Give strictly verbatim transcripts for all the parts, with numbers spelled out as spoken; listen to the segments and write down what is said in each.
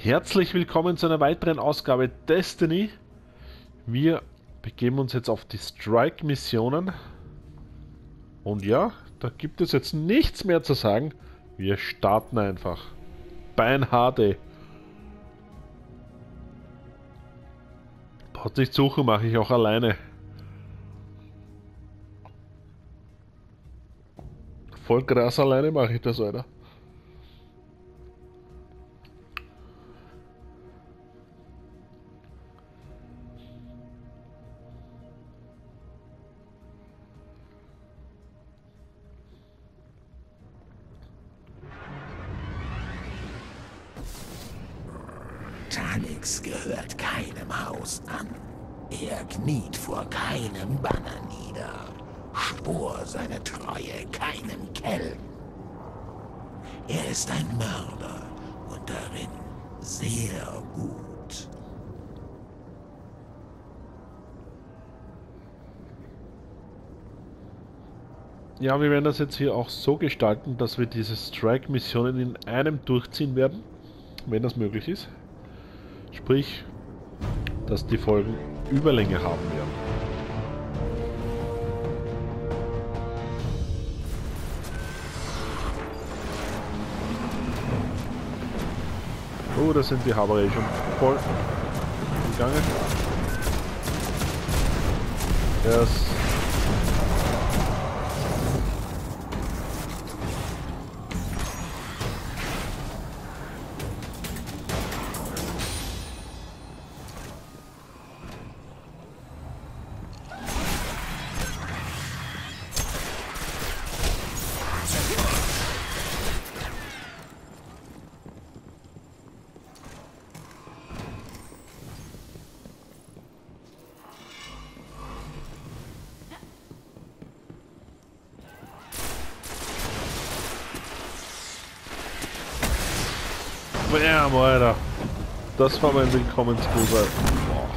Herzlich willkommen zu einer weiteren Ausgabe Destiny. Wir begeben uns jetzt auf die Strike-Missionen. Und ja, da gibt es jetzt nichts mehr zu sagen. Wir starten einfach. Beinharte. Braucht nicht suchen, mache ich auch alleine. Voll krass alleine mache ich das, Alter. Tallix gehört keinem Haus an. Er kniet vor keinem Banner nieder. Schwor seine Treue keinem Kelten. Er ist ein Mörder und darin sehr gut. Ja, wir werden das jetzt hier auch so gestalten, dass wir diese Strike-Missionen in einem durchziehen werden, wenn das möglich ist. Sprich, dass die Folgen Überlänge haben werden. Oh, da sind die Haber eh schon voll im Gange. Yes. Bam, Alter. Das war mein Willkommensgruß. Boah.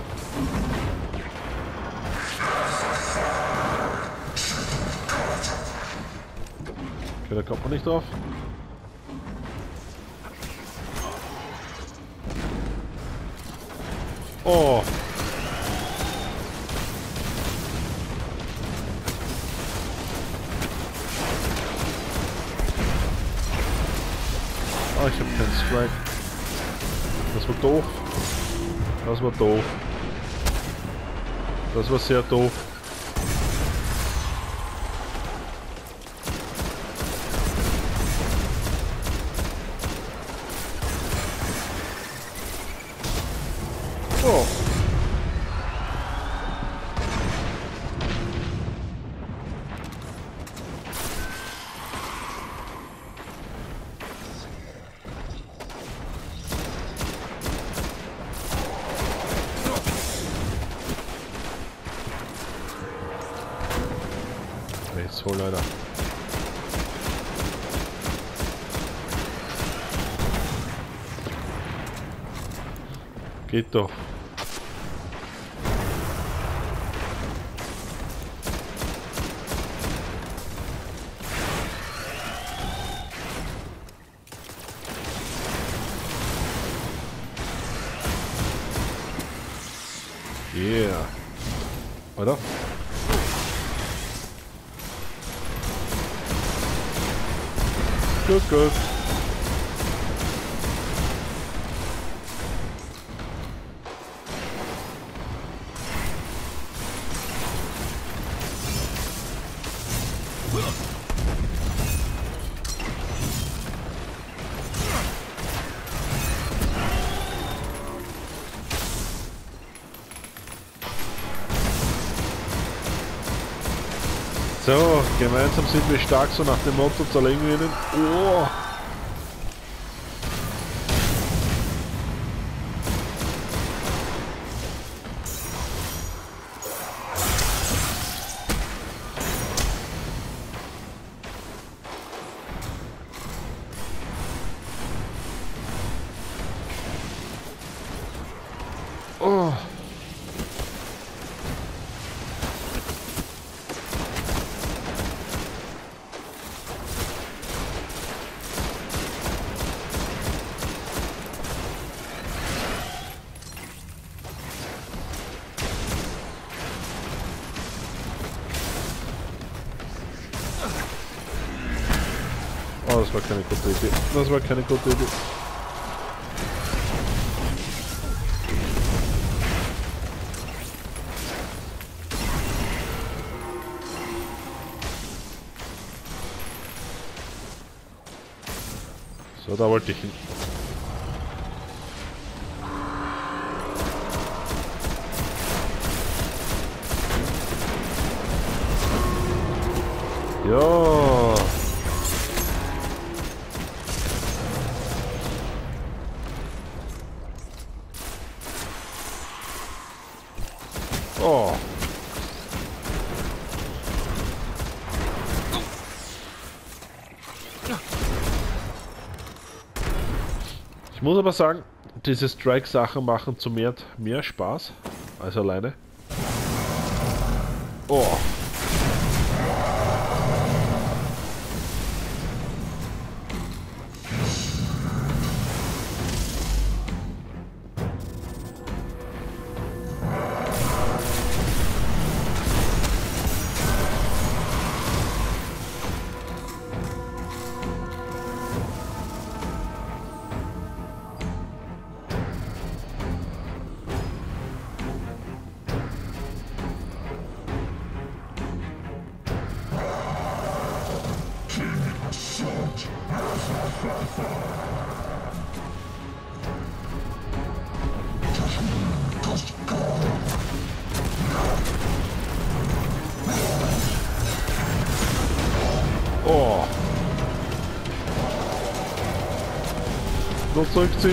Okay, da kommt man nicht drauf. Oh. Ah, ich habe keinen Strike. Das war doof. Das war doof. Das war sehr doof. Oh. So leider. Geht doch. Yeah. Oder? Gut, gut. So, gemeinsam sind wir stark, so nach dem Motto zerlegen wir ihnen. Oh. Oh. das war keine gute Idee. Das war keine gute Idee. So, da wollte ich hin. Ja. Oh. Ich muss aber sagen, diese Strike-Sachen machen zu mehr, mehr Spaß als alleine. Oh. Oh. Noch zurückziehen.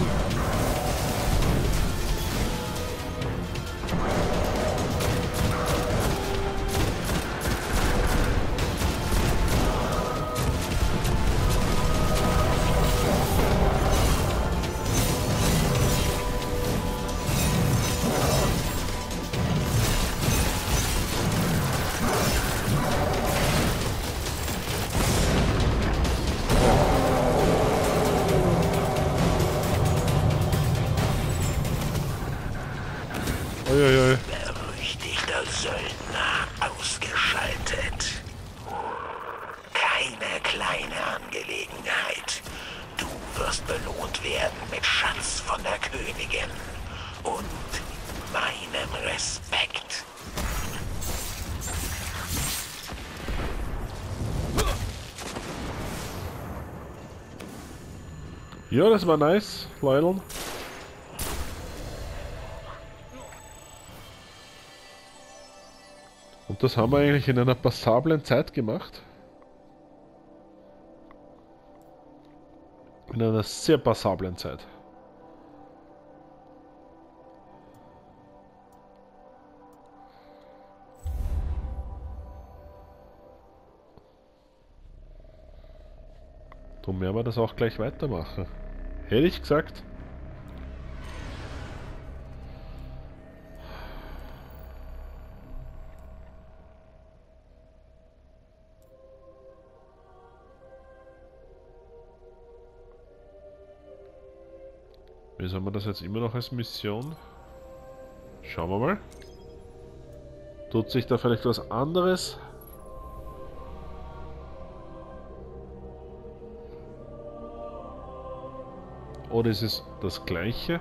Uiuiui. Berüchtigter Söldner ausgeschaltet. Keine kleine Angelegenheit. Du wirst belohnt werden mit Schatz von der Königin und meinem Respekt. Ja, das war nice, Leute. Und das haben wir eigentlich in einer passablen Zeit gemacht. In einer sehr passablen Zeit. Darum werden wir das auch gleich weitermachen. Hätte ich gesagt. Wieso haben wir das jetzt immer noch als Mission? Schauen wir mal. Tut sich da vielleicht was anderes? Oder ist es das gleiche?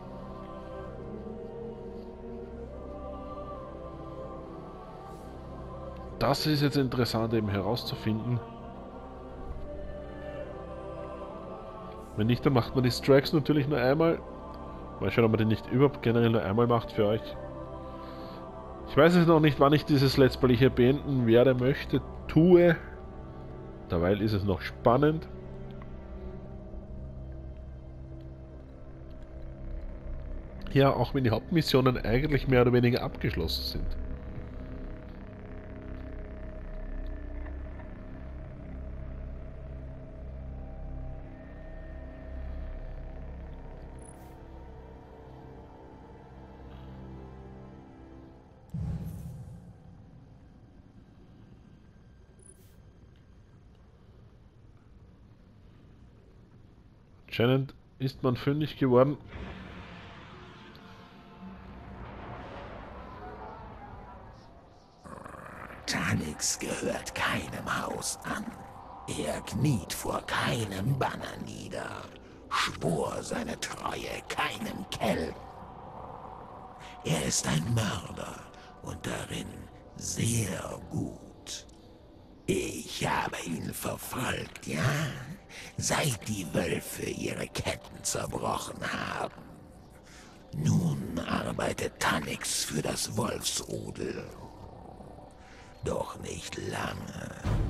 Das ist jetzt interessant eben herauszufinden. Wenn nicht, dann macht man die Strikes natürlich nur einmal. Mal schauen, ob man die nicht überhaupt generell nur einmal macht für euch. Ich weiß es noch nicht, wann ich dieses Let's Play hier beenden werde, möchte, tue. Derweil ist es noch spannend. Ja, auch wenn die Hauptmissionen eigentlich mehr oder weniger abgeschlossen sind. Anscheinend ist man fündig geworden. Tanix gehört keinem Haus an. Er kniet vor keinem Banner nieder, schwor seine Treue keinem Kelten. Er ist ein Mörder und darin sehr gut. Ich habe ihn verfolgt, ja, seit die Wölfe ihre Ketten zerbrochen haben. Nun arbeitet Tannix für das Wolfsrudel. Doch nicht lange.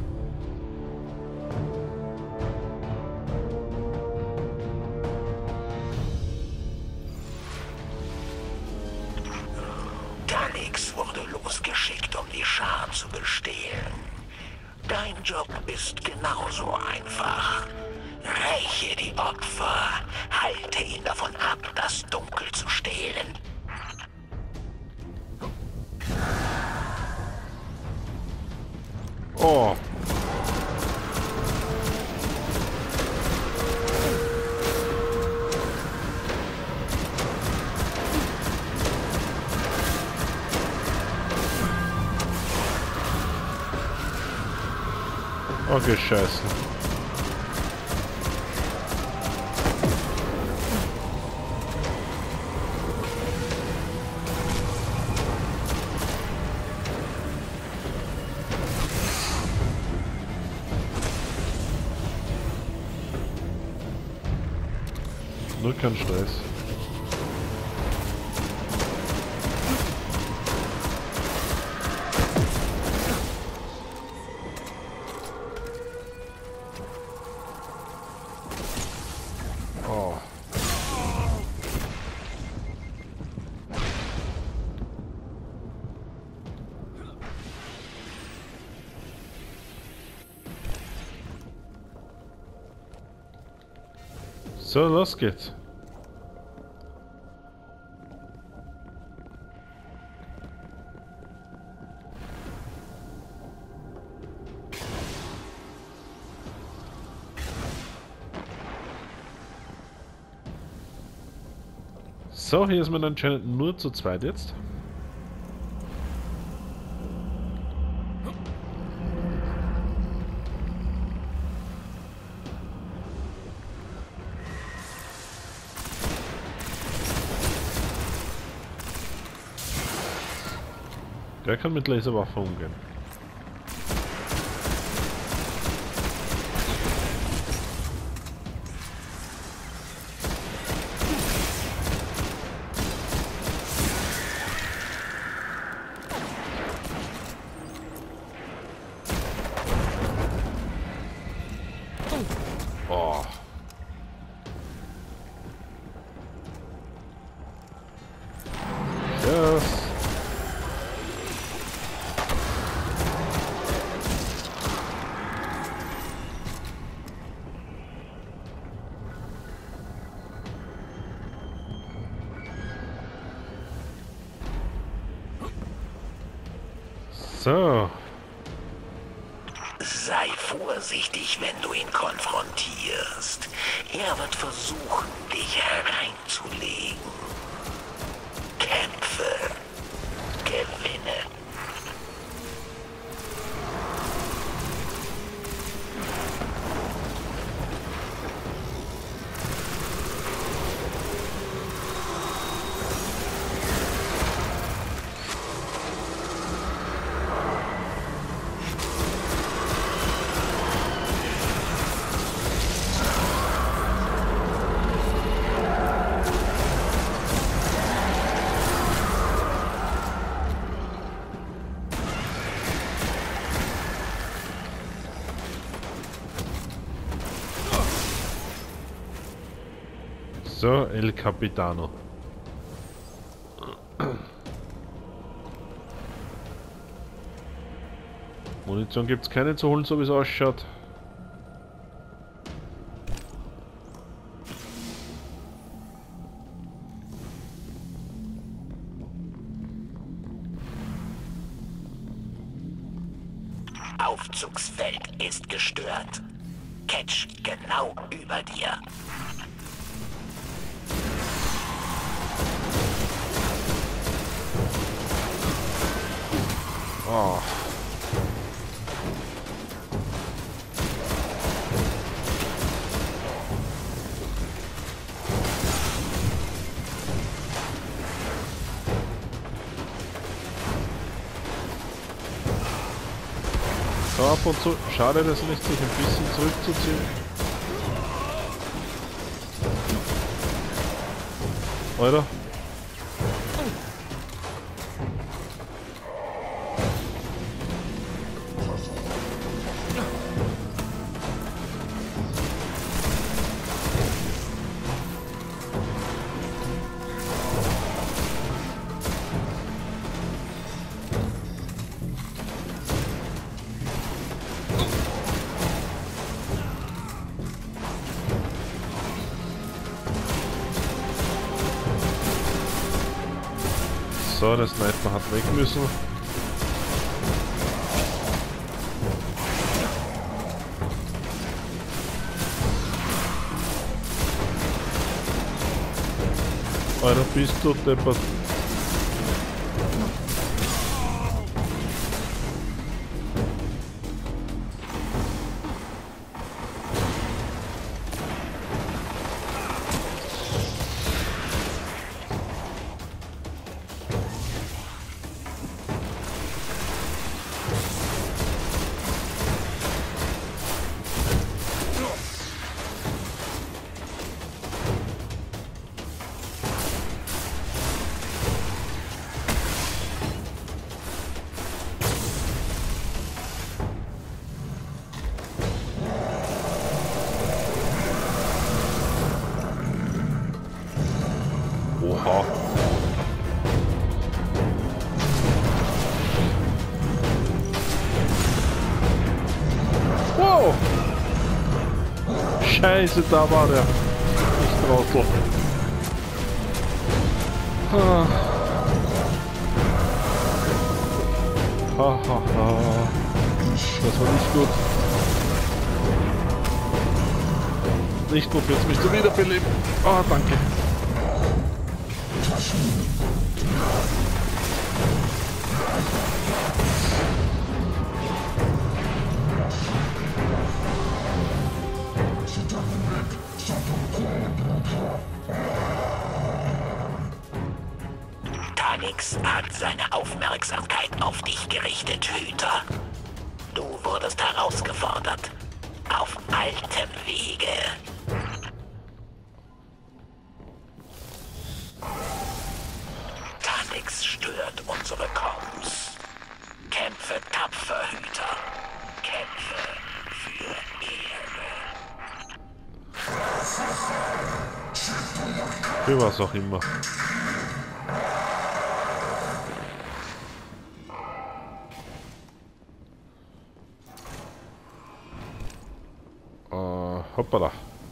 Tannix wurde losgeschickt, um die Schar zu bestehlen. Dein Job ist genauso einfach. Räche die Opfer, halte ihn davon ab, das Dunkel zu stehlen. Oh. Okay, scheiße. Nur kein Stress. Oh. So, los geht's. So, hier ist man anscheinend nur zu zweit jetzt. Der kann mit Laserwaffe umgehen. Oh. Yes. So. Sei vorsichtig, wenn du ihn konfrontierst. Er wird versuchen, dich hereinzulegen. Kämpfe. Gewinne. So, El Capitano. Munition gibt es keine zu holen, so wie es ausschaut. Aufzugsfeld ist gestört. Catch genau über dir. Oh. ab und zu. Schade, dass nicht sich ein bisschen zurückzuziehen. Alter. So, der Sniper hat weg müssen. Alter, bist du deppert. Oha. Wow. Scheiße, da war der. Ich Trottel. Ha. Ha, ha, ha. Das war nicht gut. Nicht gut, jetzt mich du wiederbeleben. Ah, oh, danke. Tanix hat seine Aufmerksamkeit auf dich gerichtet, Hüter. Du wurdest herausgefordert. Auf altem Wege. Tanix stört unsere Comms. Kämpfe tapfer, Hüter. Kämpfe für Ehre. Für was auch immer. Uh, hoppala.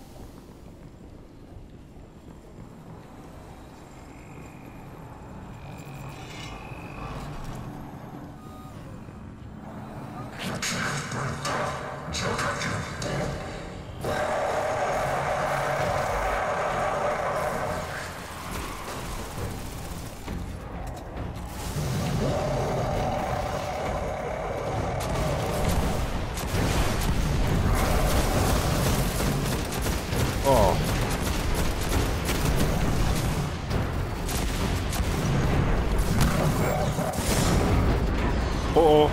Oh. Oh oh.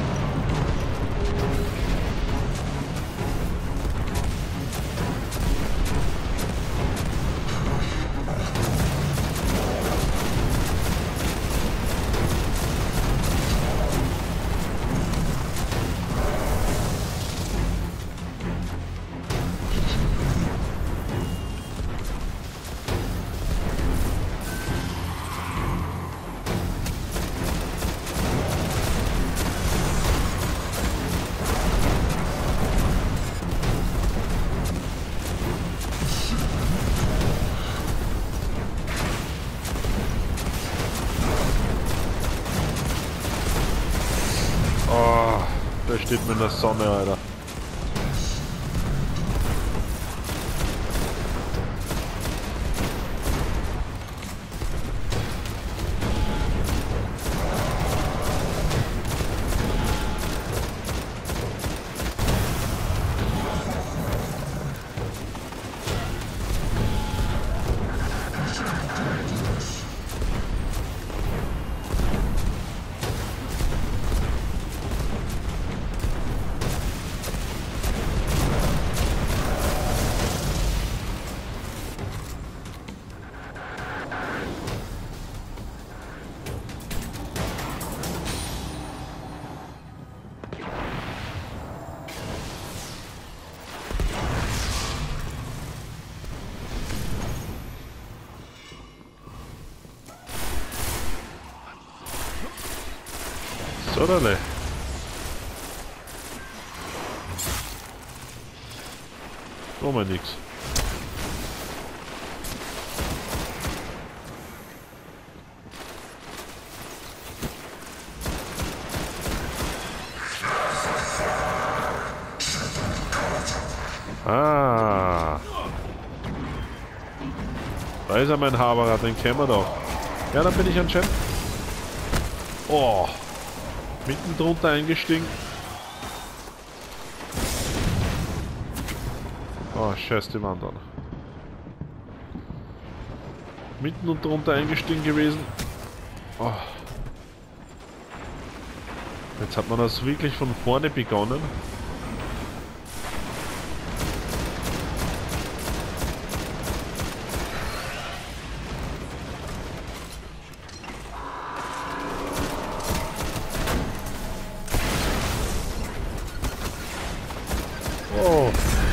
Oh, der steht mir in der Sonne, Alter. Sodale. Oh mein nix. Ah. Da ist er, mein Haberer, den kennen wir doch. Ja, dann bin ich anscheinend... Oh. Mitten drunter eingestiegen. Oh, scheiß die Wand an. Mitten und drunter eingestiegen gewesen. Oh. Jetzt hat man das wirklich von vorne begonnen. Oh.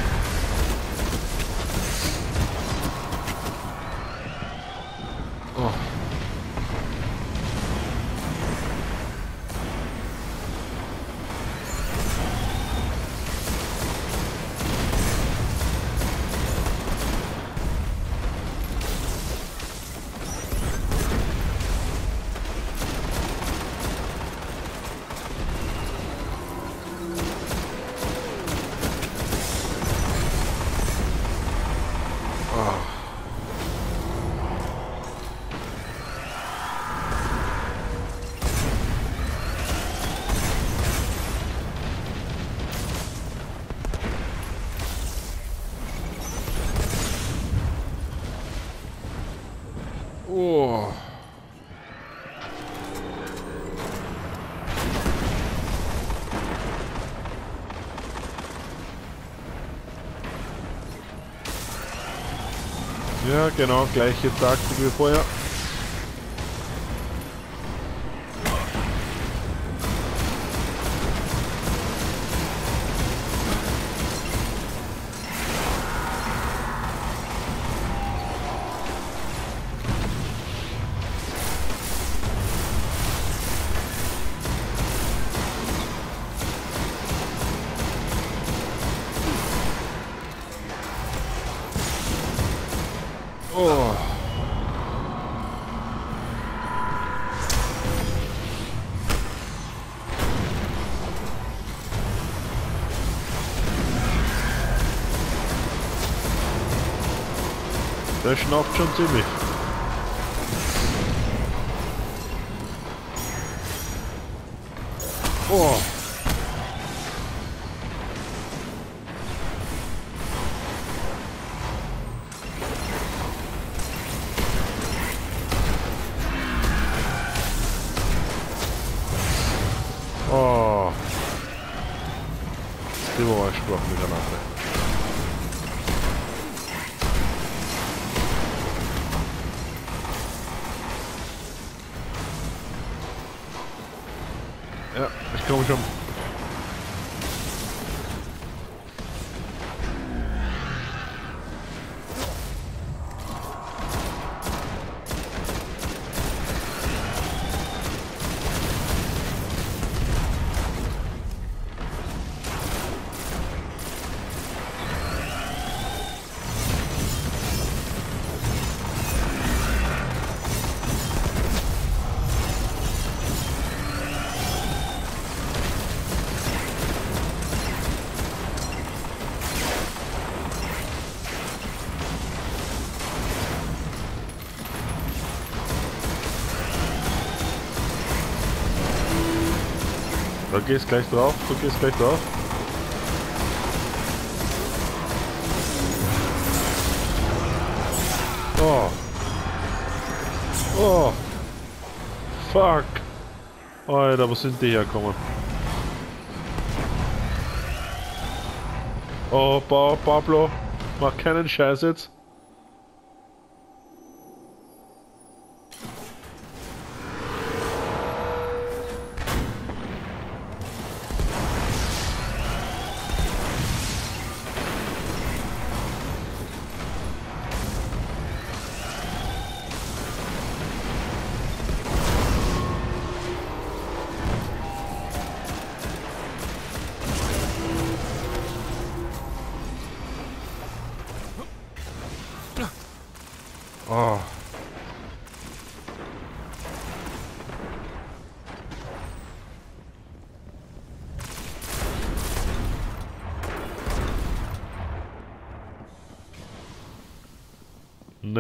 Oh. Oh. Ja, genau, gleiche Taktik wie vorher. Oh. Der schnauft schon ziemlich. Oh. Oh. Die war ein Spruch miteinander. Ja, ich komme schon. Da gehst gleich drauf, du gehst gleich drauf. Oh. Oh. Fuck. Alter, wo sind die hergekommen? Oh, pa Pablo, mach keinen Scheiß jetzt.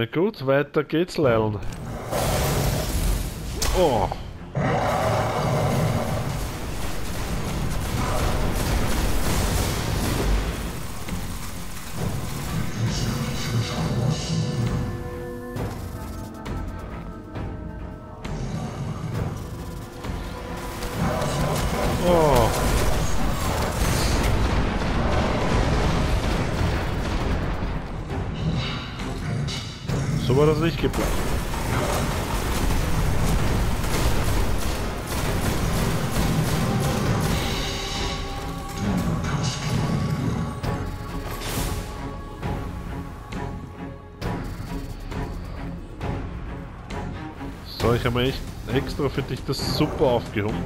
Na gut, weiter geht's, Leiln. Oh. Oh. So war das nicht geplant. So, ich habe mir echt extra für dich das super aufgehoben.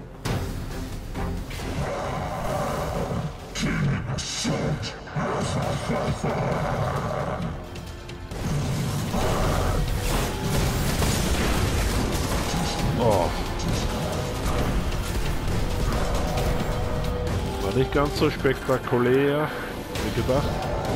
Oh. War nicht ganz so spektakulär wie gedacht.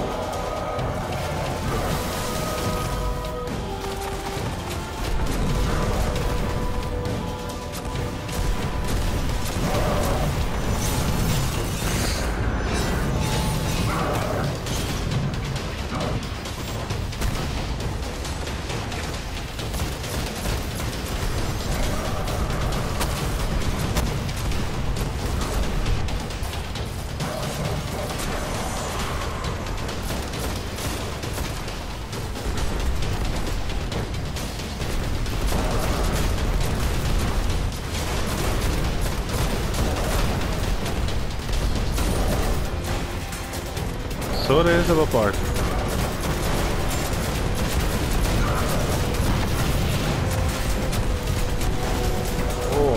So, der ist aber bald. Oh.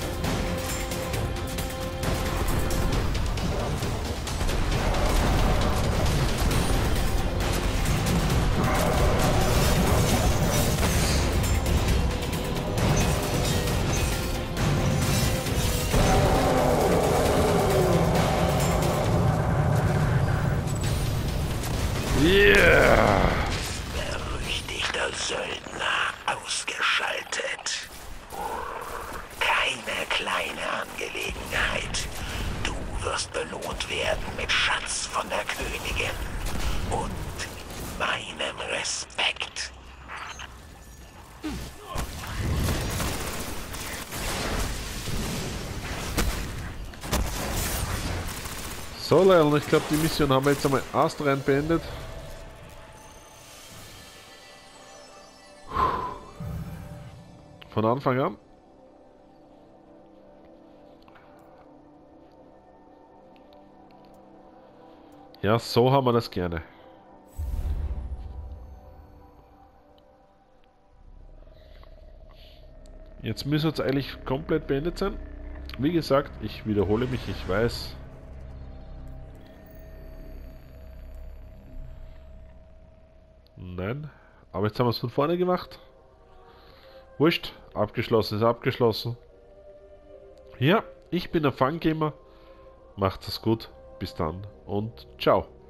Yeah! Berüchtigter Söldner ausgeschaltet. Keine kleine Angelegenheit. Du wirst belohnt werden mit Schatz von der Königin und meinem Respekt. So, Leute, ich glaube, die Mission haben wir jetzt einmal astrein beendet. Von Anfang an. Ja, so haben wir das gerne. Jetzt müssen wir jetzt eigentlich komplett beendet sein. Wie gesagt, ich wiederhole mich, ich weiß. Nein, aber jetzt haben wir es von vorne gemacht. Wurscht, abgeschlossen ist abgeschlossen. Ja, ich bin der Fun Gamer. Macht es gut, bis dann und ciao.